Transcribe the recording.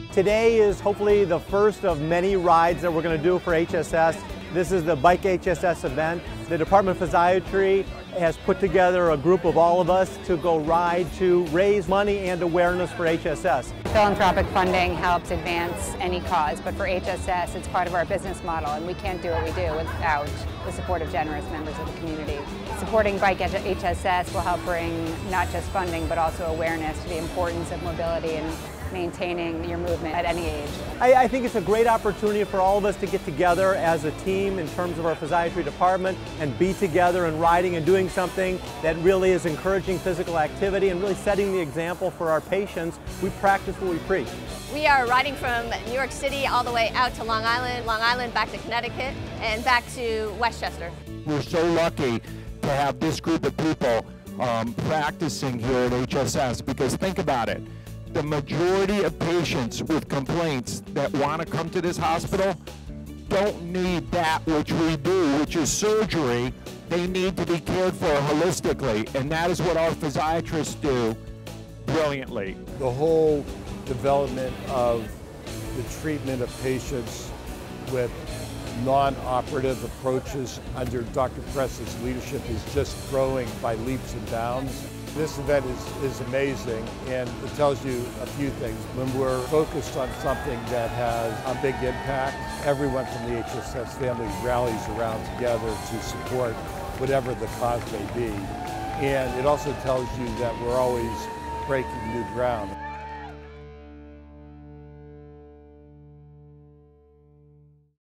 Today is hopefully the first of many rides that we're going to do for HSS. This is the Bike HSS event. The Department of Physiatry has put together a group of all of us to go ride to raise money and awareness for HSS. Philanthropic funding helps advance any cause, but for HSS it's part of our business model, and we can't do what we do without the support of generous members of the community. Supporting Bike HSS will help bring not just funding but also awareness to the importance of mobility and maintaining your movement at any age. I think it's a great opportunity for all of us to get together as a team in terms of our physiatry department and be together and riding and doing something that really is encouraging physical activity and really setting the example for our patients. We practice what we preach. We are riding from New York City all the way out to Long Island back to Connecticut, and back to Westchester. We're so lucky to have this group of people practicing here at HSS, because think about it. The majority of patients with complaints that want to come to this hospital don't need that which we do, which is surgery. They need to be cared for holistically, and that is what our physiatrists do brilliantly. The whole development of the treatment of patients with non-operative approaches under Dr. Press's leadership is just growing by leaps and bounds. This event is amazing, and it tells you a few things. When we're focused on something that has a big impact, everyone from the HSS family rallies around together to support whatever the cause may be. And it also tells you that we're always breaking new ground.